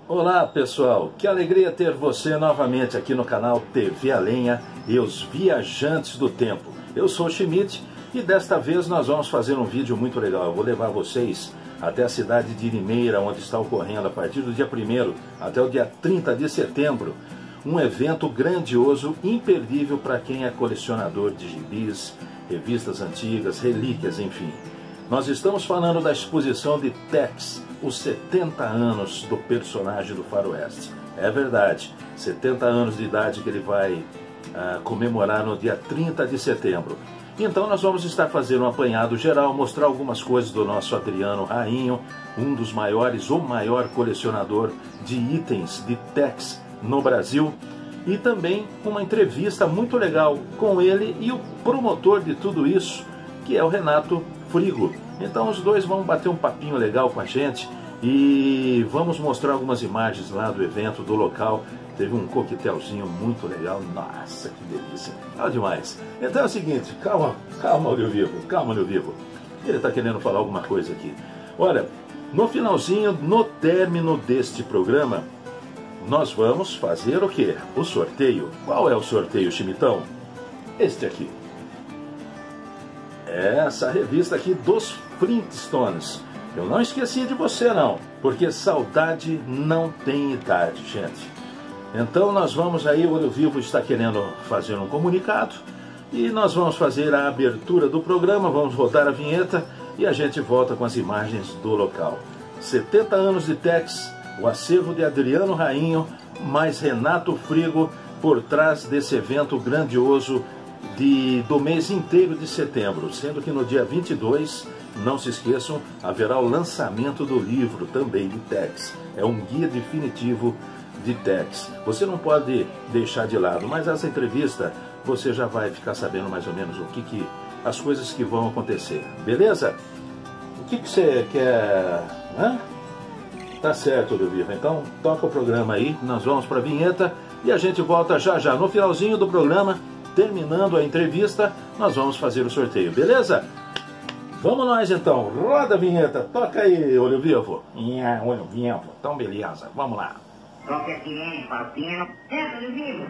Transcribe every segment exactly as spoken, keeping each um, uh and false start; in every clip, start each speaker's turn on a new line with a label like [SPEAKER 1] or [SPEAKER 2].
[SPEAKER 1] Olá pessoal, que alegria ter você novamente aqui no canal T V A Lenha e os Viajantes do Tempo. Eu sou o Schmidt e desta vez nós vamos fazer um vídeo muito legal. Eu vou levar vocês até a cidade de Limeira, onde está ocorrendo a partir do dia primeiro até o dia trinta de setembro, um evento grandioso, imperdível para quem é colecionador de gibis, revistas antigas, relíquias, enfim. Nós estamos falando da exposição de Tex, os setenta anos do personagem do faroeste. É verdade, setenta anos de idade que ele vai ah, comemorar no dia trinta de setembro. Então nós vamos estar fazendo um apanhado geral, mostrar algumas coisas do nosso Adriano Rainho, um dos maiores ou maior colecionador de itens de Tex no Brasil, e também uma entrevista muito legal com ele e o promotor de tudo isso, que é o Renato Frigo. Então os dois vão bater um papinho legal com a gente e vamos mostrar algumas imagens lá do evento, do local. Teve um coquetelzinho muito legal, nossa, que delícia, legal demais. Então é o seguinte, calma, calma, Olho Vivo, calma, Olho Vivo. Ele está querendo falar alguma coisa aqui. Olha, no finalzinho, no término deste programa, nós vamos fazer o quê? O sorteio. Qual é o sorteio, Chimitão? Este aqui. Essa revista aqui dos Flintstones. Eu não esqueci de você não, porque saudade não tem idade, gente. Então nós vamos aí, o Olho Vivo está querendo fazer um comunicado e nós vamos fazer a abertura do programa, vamos rodar a vinheta e a gente volta com as imagens do local. setenta anos de Tex, o acervo de Adriano Rainho, mais Renato Frigo por trás desse evento grandioso de, do mês inteiro de setembro, sendo que no dia vinte e dois, não se esqueçam, haverá o lançamento do livro também de Tex. É um guia definitivo de Tex. Você não pode deixar de lado, mas essa entrevista você já vai ficar sabendo mais ou menos o que, que as coisas que vão acontecer, beleza? O que, que você quer? Hã? Tá certo, Olho Vivo. Então toca o programa aí, nós vamos para a vinheta e a gente volta já já. No finalzinho do programa, terminando a entrevista, nós vamos fazer o sorteio, beleza? Vamos nós então, roda a vinheta, toca aí, Olho Vivo. É, Olho Vivo, então beleza, vamos lá.
[SPEAKER 2] Toca aqui, hein, papinho. É, Olho Vivo.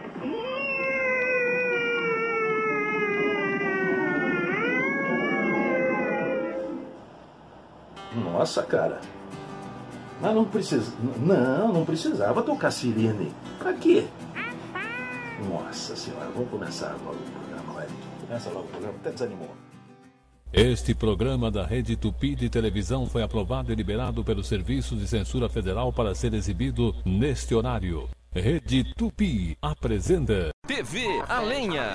[SPEAKER 1] Nossa, cara. Mas não precisa, não, não precisava tocar sirene. Pra quê? Nossa senhora, vamos começar logo o programa, vai. Começa logo o programa, até desanimou.
[SPEAKER 3] Este programa da Rede Tupi de televisão foi aprovado e liberado pelo Serviço de Censura Federal para ser exibido neste horário. Rede Tupi apresenta
[SPEAKER 4] T V A Lenha.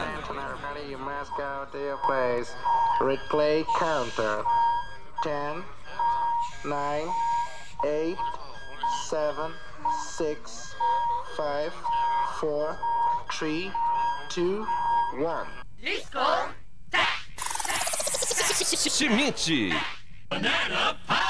[SPEAKER 5] Replay counter. ten, nine, eight, seven, six, five, four, three, two, one.
[SPEAKER 4] Schmidt.
[SPEAKER 6] Banana